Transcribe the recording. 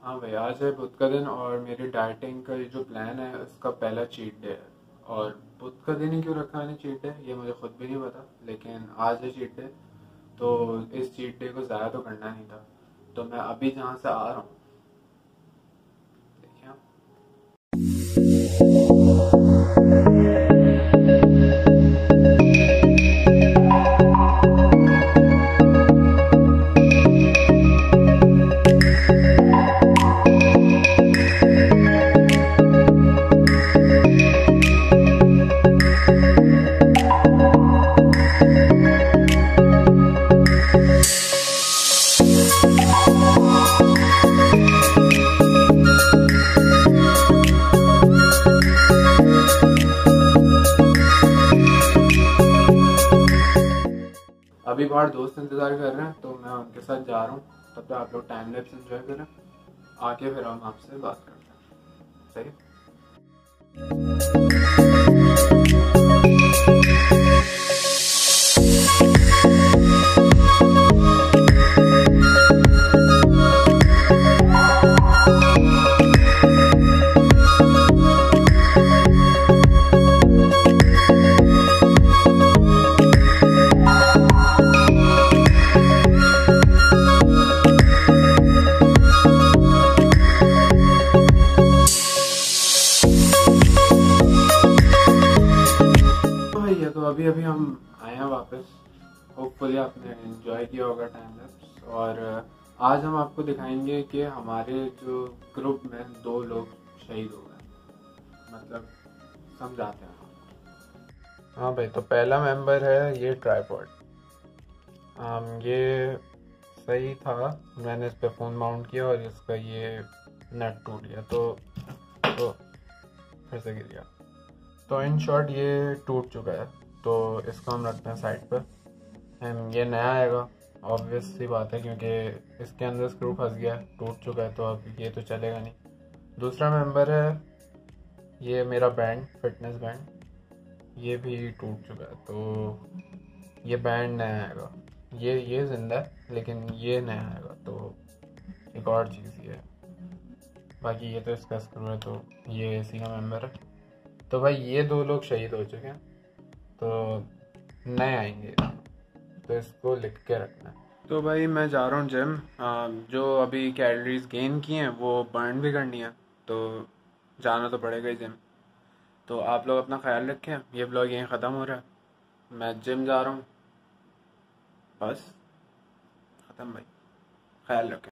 हाँ भाई, आज है बुध का दिन और मेरी डाइटिंग का ये जो प्लान है उसका पहला चीट डे है। और बुध का दिन ही क्यों रखा मैंने चीट डे, ये मुझे खुद भी नहीं पता, लेकिन आज है चीट डे। तो इस चीट डे को ज़्यादा तो करना नहीं था, तो मैं अभी जहाँ से आ रहा हूँ, देखिए आप। अभी बाहर दोस्त इंतज़ार कर रहे हैं तो मैं उनके साथ जा रहा हूँ। तब तक आप लोग टाइम लैप्स एंजॉय करें, आके फिर हम आपसे बात करते हैं। सही। तो अभी अभी हम आए हैं वापस। होपफुली आपने एंजॉय किया होगा टाइम लैप्स। और आज हम आपको दिखाएंगे कि हमारे जो ग्रुप में 2 लोग शहीद हो गए। मतलब समझाते हैं हम। हाँ भाई, तो पहला मेंबर है ये ट्राइपॉड। ये सही था, मैंने इस पे फ़ोन माउंट किया और इसका ये नट टूट गया, तो फिर से गिर गया। तो इन शॉर्ट ये टूट चुका है, तो इसको हम रखते हैं साइड पर। ये नया आएगा, ऑब्वियस सी बात है, क्योंकि इसके अंदर स्क्रू फंस गया है, टूट चुका है, तो अब ये तो चलेगा नहीं। दूसरा मेंबर है ये मेरा बैंड, फिटनेस बैंड, ये भी टूट चुका है, तो ये बैंड नया आएगा। ये जिंदा है लेकिन ये नया आएगा, तो एक और चीज़ ये है। बाकी ये तो इसका स्क्रू है, तो ये इसी का मेंबर है। तो भाई ये 2 लोग शहीद हो चुके हैं, तो नए आएंगे, तो इसको लिख के रखना है। तो भाई मैं जा रहा हूँ जिम। जो अभी कैलोरीज गेन की हैं वो बर्न भी करनी है, तो जाना तो पड़ेगा ही जिम। तो आप लोग अपना ख्याल रखें। ये ब्लॉग यहीं ख़त्म हो रहा है, मैं जिम जा रहा हूँ, बस ख़त्म भाई, ख्याल रखें।